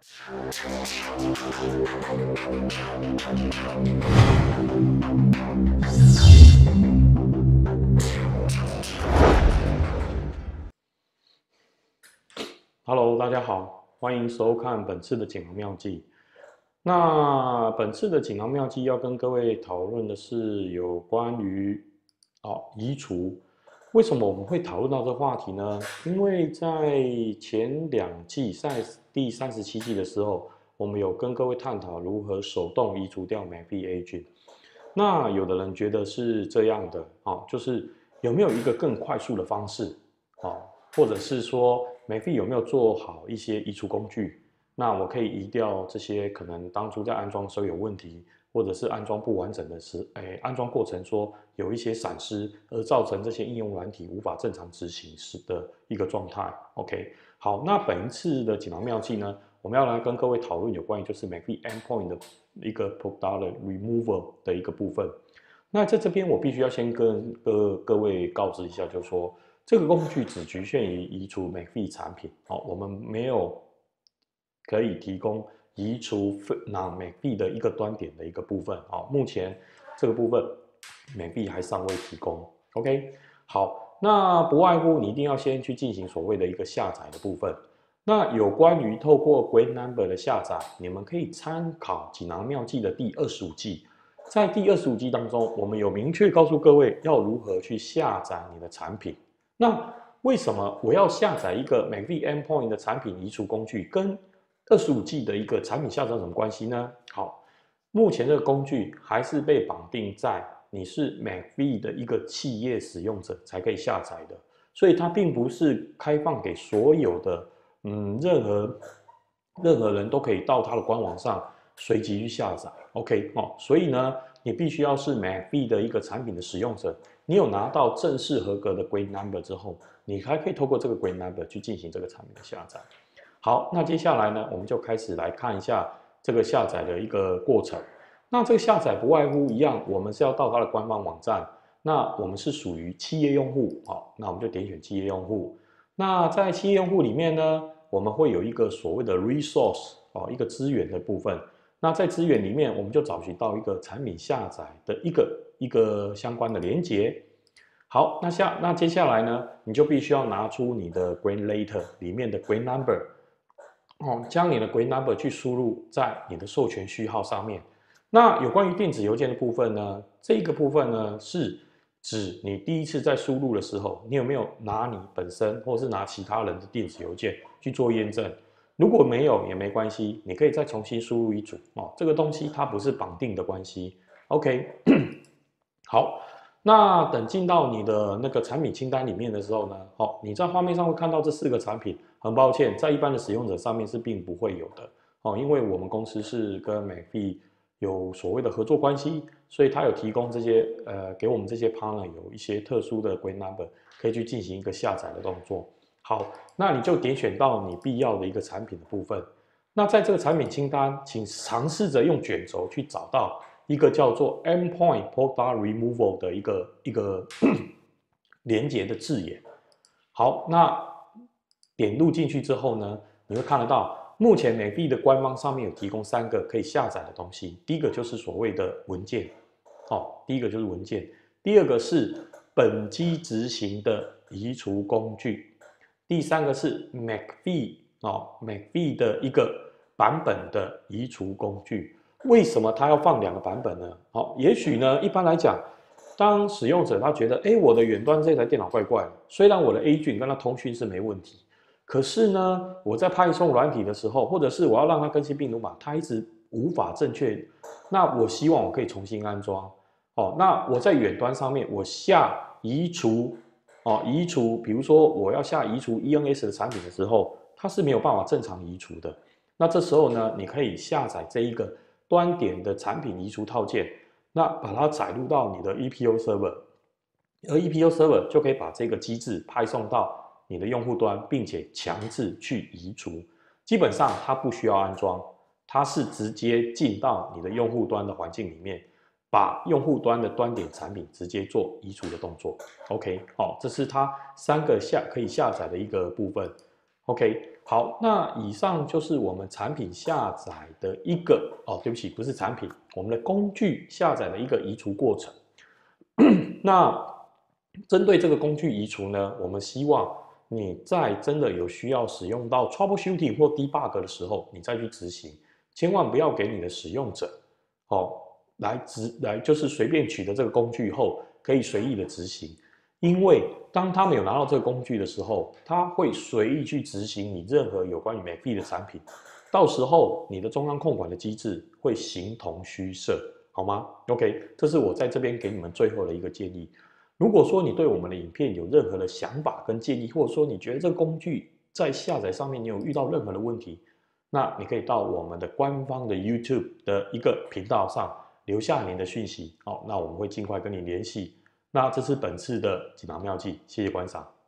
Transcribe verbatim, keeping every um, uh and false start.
Hello，大家好，欢迎收看本次的锦囊妙计。那本次的锦囊妙计要跟各位讨论的是有关于哦移除。为什么我们会讨论到这个话题呢？因为在前两季，在第三十七季的时候，我们有跟各位探讨如何手动移除掉 MACV agent。那有的人觉得是这样的，哦，就是有没有一个更快速的方式，哦，或者是说 MACV 有没有做好一些移除工具？那我可以移掉这些可能当初在安装的时候有问题，或者是安装不完整的时，哎，安装过程说有一些闪失，而造成这些应用软体无法正常执行时的一个状态。OK， 好，那本一次的锦囊妙计呢，我们要来跟各位讨论有关于就是 MACV endpoint 的一个 product removal 的一个部分。那在这边我必须要先跟各各位告知一下，就是说这个工具只局限于移除 MACV 产品，哦，我们没有可以提供移除 non-MACV 的一个端点的一个部分，哦，目前这个部分 MACV 还尚未提供。OK， 好，那不外乎你一定要先去进行所谓的一个下载的部分。那有关于透过 Grade Number 的下载，你们可以参考锦囊妙计的第二十五季。在第二十五季当中，我们有明确告诉各位要如何去下载你的产品。那为什么我要下载一个 MACV Endpoint 的产品移除工具，跟二十五季的一个产品下载有什么关系呢？好，目前这个工具还是被绑定在你是 MACV 的一个企业使用者才可以下载的，所以它并不是开放给所有的嗯任何任何人都可以到它的官网上随即去下载。OK 哦，所以呢，你必须要是 MACV 的一个产品的使用者，你有拿到正式合格的 Grade Number 之后，你还可以透过这个 Grade Number 去进行这个产品的下载。好，那接下来呢，我们就开始来看一下这个下载的一个过程。那这个下载不外乎一样，我们是要到它的官方网站。那我们是属于企业用户，好，那我们就点选企业用户。那在企业用户里面呢，我们会有一个所谓的 resource 哦，一个资源的部分。那在资源里面，我们就找寻到一个产品下载的一个一个相关的连结。好，那下那接下来呢，你就必须要拿出你的 Grade Letter 里面的 Grade Number。哦，将你的 Grade Number 去输入在你的授权序号上面。那有关于电子邮件的部分呢，这个部分呢是指你第一次在输入的时候，你有没有拿你本身或是拿其他人的电子邮件去做验证？如果没有也没关系，你可以再重新输入一组哦。这个东西它不是绑定的关系。OK， 好。那等进到你的那个产品清单里面的时候呢，好，你在画面上会看到这四个产品。很抱歉，在一般的使用者上面是并不会有的哦，因为我们公司是跟 MACV 有所谓的合作关系，所以它有提供这些呃给我们这些 partner 有一些特殊的 Grade Number 可以去进行一个下载的动作。好，那你就点选到你必要的一个产品的部分。那在这个产品清单，请尝试着用卷轴去找到一个叫做 Endpoint Product Removal 的一个一个连结的字眼。好，那点入进去之后呢，你会看得到，目前 MACV 的官方上面有提供三个可以下载的东西。第一个就是所谓的文件，哦，第一个就是文件。第二个是本机执行的移除工具。第三个是 MACV 哦 ，MACV 的一个版本的移除工具。为什么它要放两个版本呢？好，也许呢，一般来讲，当使用者他觉得，哎，我的远端这台电脑怪怪的，虽然我的 agent 跟它通讯是没问题。可是呢，我在派送软体的时候，或者是我要让它更新病毒码，它一直无法正确。那我希望我可以重新安装。哦，那我在远端上面，我下移除，哦，移除，比如说我要下移除 E N S 的产品的时候，它是没有办法正常移除的。那这时候呢，你可以下载这一个端点的产品移除套件，那把它载入到你的 E P U server， 而 E P U server 就可以把这个机制派送到你的用户端，并且强制去移除。基本上它不需要安装，它是直接进到你的用户端的环境里面，把用户端的端点产品直接做移除的动作。OK， 好，这是它三个下可以下载的一个部分。OK， 好，那以上就是我们产品下载的一个哦，对不起，不是产品，我们的工具下载的一个移除过程。那针对这个工具移除呢，我们希望你在真的有需要使用到 troubleshooting 或 debug 的时候，你再去执行，千万不要给你的使用者哦来执来就是随便取得这个工具后可以随意的执行，因为当他们有拿到这个工具的时候，他会随意去执行你任何有关于美币的产品，到时候你的中央控管的机制会形同虚设，好吗 ？OK， 这是我在这边给你们最后的一个建议。如果说你对我们的影片有任何的想法跟建议，或者说你觉得这个工具在下载上面你有遇到任何的问题，那你可以到我们的官方的 YouTube 的一个频道上留下您的讯息，好，那我们会尽快跟你联系。那这是本次的锦囊妙计，谢谢观赏。